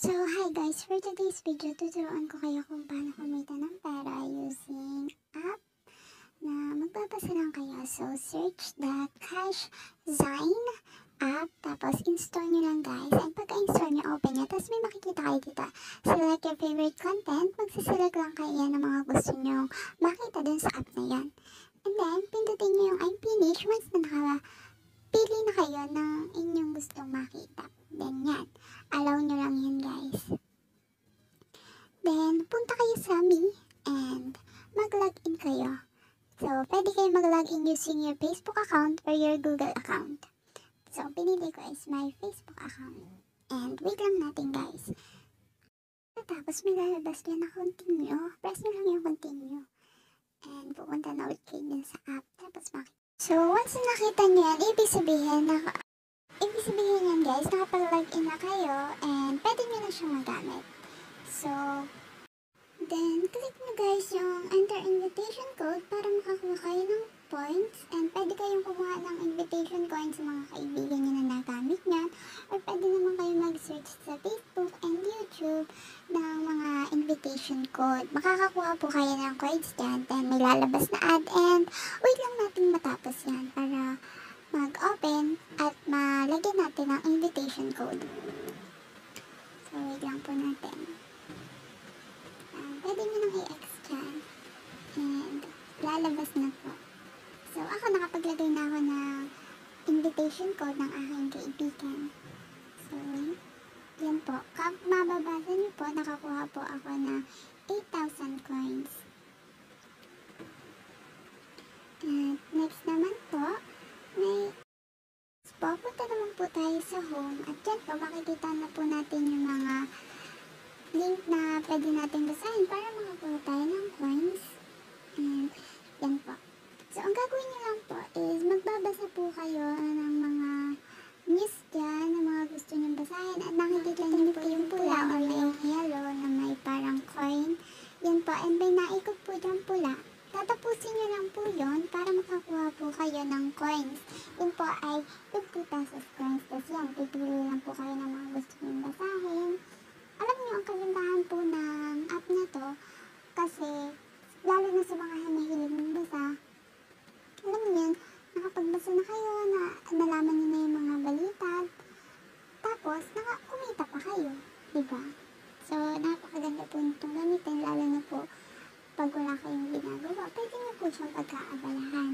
So, hi guys! For today's video, tuturuan ko kayo kung paano kumita ng pera using app na magbabasa lang kayo. So, search the CashZine app, tapos install nyo lang guys. And pagka-install nyo, open nyo, tapos may makikita kayo dito. Select your favorite content, magsiselect lang kayo ng mga gusto nyo makita dun sa app na yan. And then, pindutin nyo yung I'm finished once na nakapili na kayo ng inyong gustong makita. Then yan, allow nyo lang yan guys. Then, punta kayo sa me and mag-login kayo. So, pwede kayo mag-login using your Facebook account or your Google account. So, pinili ko is my Facebook account. And wait lang natin guys. Tapos may lalabas dyan na continue. Press nyo lang yung continue. And pupunta na ulit kayo dun sa app. Tapos makita. So, once na nakita nyo yan, ibig sabihin yan guys, nakapag-login na kayo and pwede nyo na siyang magamit. So, then click nyo guys yung enter invitation code para makakuha kayo ng points and pwede kayong kumuha ng invitation coins sa mga kaibigan nyo na nagamit nyan or pwede naman kayo mag-search sa Facebook and YouTube ng mga invitation code. Makakakuha po kayo ng coins dyan, then may lalabas na ad and wait lang natin matapos yan para mag-open at malagyan natin ang invitation code. So, wait lang po natin. Pwede nyo nang i-X dyan. And, lalabas na po. So, ako nakapaglagay na ako ng invitation code ng aking kaibigan. So, yan po. Mababasa nyo po, nakakuha po ako ng 8,000 coins. At, next naman po, pupunta naman po tayo sa home at dyan po makikita na po natin yung mga link na pwede natin basahin para makakuha tayo ng coins. And yan po. So ang gagawin nyo lang po is magbabasa po kayo ng mga news dyan, ng mga gusto nyo basahin at nakikita nyo po yung pula or yung yellow na may parang coin. Yan po, and may naikot po dyan pula. Tatapusin nyo lang po yun para makakuha po kayo ng coins. Yun po ay 50 pesos coins. Tapos yan, pipili lang po kayo ng mga gusto nyo basahin. Alam nyo, ang kagandahan po ng app na to, kasi lalo na sa mga hinahilig magbasa, alam nyo yun, nakapagbasa na kayo, na nalaman nyo na yung mga balita, tapos kumita pa kayo, diba? So, napakaganda po nitong gamitin, lalo na po pag wala kayong ginagawa, pwede nyo po siyang pagkaabalahan.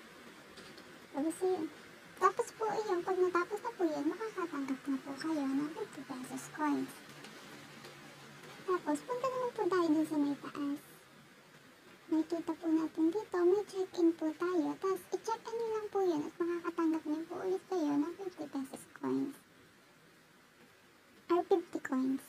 Tapos po yun, pag natapos na po yun, makakatanggap na po kayo ng 50 pesos coins. Tapos, punta naman po tayo dun sa may taas. Makikita po natin dito, may check-in po tayo. Tapos, i-check-in nyo lang po yun at makakatanggap nyo po ulit kayo ng 50 pesos coins. Or 50 coins.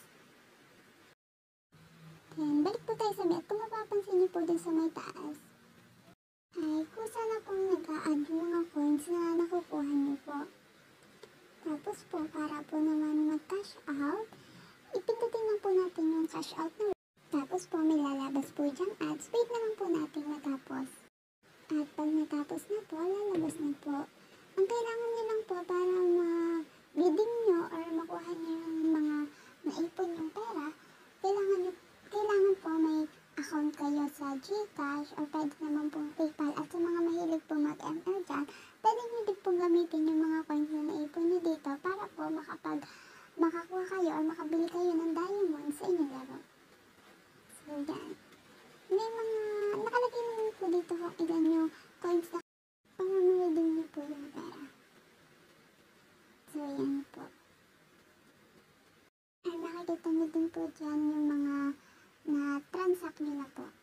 Then, balik po tayo sa may at kung mapapansin nyo po dun sa may taas, ay kusa na pong nag-a-add yung mga coins na nakukuha nyo po. Tapos po, para po naman mag-cash out, ipindutin lang po natin yung cash out na. Tapos po, may lalabas po dyan ads. Wait na lang po natin matapos. At pag natapos na po, lalabas na po. Ang kailangan nyo lang po para ma-bidding nyo or makuha nyo yung mga naipon yung pera, kailangan po may account kayo sa GCash or pwede naman pong PayPal at sa mga mahilig po mag-ML dyan, pwede nyo din pong gamitin yung mga coins na naipon nyo dito para po makakuha kayo or makabili kayo ng diamond sa inyong laro. So yan. May mga nakalagay naman po dito kung ilan yung coins na pang-redeem nyo po yung pera. So yan po. Ay nakikita nyo din po dyan yung mga na-transact nyo na po.